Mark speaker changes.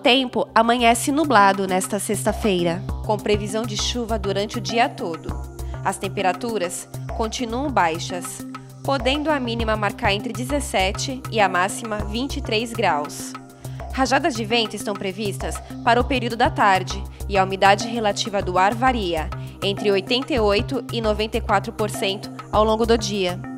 Speaker 1: tempo amanhece nublado nesta sexta-feira, com previsão de chuva durante o dia todo. As temperaturas continuam baixas, podendo a mínima marcar entre 17 e a máxima 23 graus. Rajadas de vento estão previstas para o período da tarde e a umidade relativa do ar varia entre 88% e 94% ao longo do dia.